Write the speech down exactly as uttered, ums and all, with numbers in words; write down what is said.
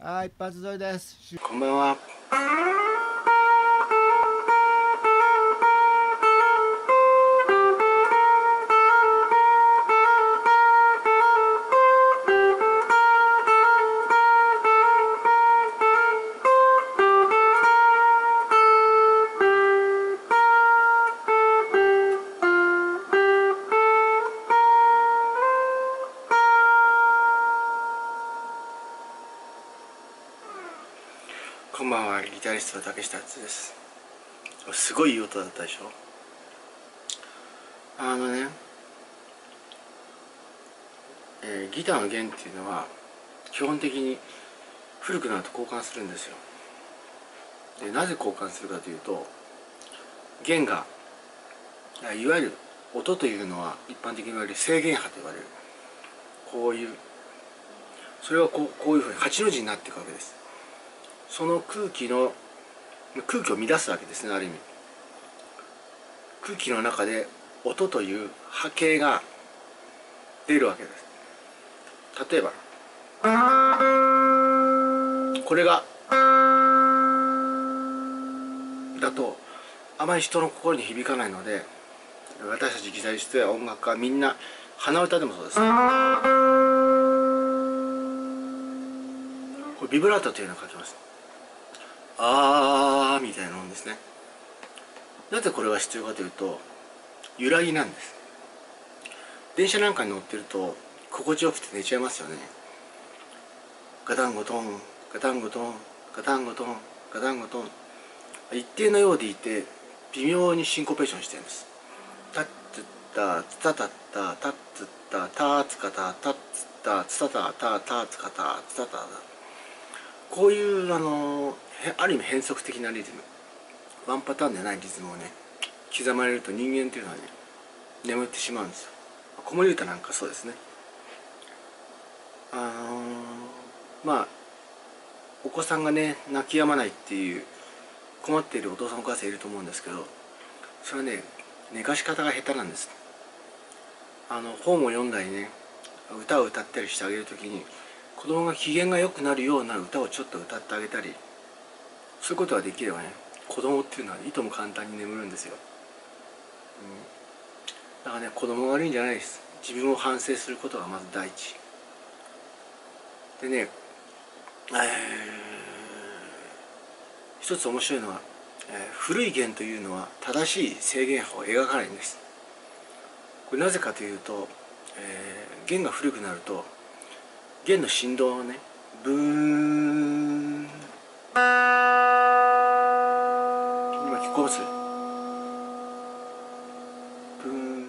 はい、一発撮りです。 こんばんは。こんばんは、ギタリストの竹下敦です。すごいいい音だったでしょ。あのね、えーギターの弦っていうのは基本的に古くなると交換するんですよ。で、なぜ交換するかというと、弦がいわゆる音というのは一般的に言われる正弦波と言われる、こういうそれはこうこういうふうにはちの字になっていくわけです。その空気の空気を乱すわけですね。ある意味空気の中で音という波形が出るわけです。例えばこれがだとあまり人の心に響かないので、私たちギタリストや音楽家みんな鼻歌でもそうです。これビブラートというのを書きます。あーみたいなもんですね。なぜこれが必要かというと、揺らぎなんです。電車なんかに乗ってると心地よくて寝ちゃいますよね。ガタンゴトンガタンゴトンガタンゴトンガタンゴトン、一定のようでいて微妙にシンコペーションしてるんです。タッツッタツタタッタタッツッタタツカタタッツッタツタタタタツカタツタタタ、こういうあのある意味変則的なリズム、ワンパターンでないリズムをね刻まれると、人間というのはね眠ってしまうんですよ。子守歌なんかそうですね。あのー、まあお子さんがね泣き止まないっていう困っているお父さんお母さんいると思うんですけど、それはね寝かし方が下手なんです。あの本を読んだりね歌を歌ったりしてあげるときに、子供が機嫌が良くなるような歌をちょっと歌ってあげたり、そういうことができればね、子供っていうのはいとも簡単に眠るんですよ。うん、だからね、子供が悪いんじゃないです。自分を反省することがまず第一でね、えー、一つ面白いのは、えー、古い弦というのは正しい正弦波を描かないんです。これなぜかというと、えー、弦が古くなると弦の振動をね、ブーン、今聞こえます？ブーン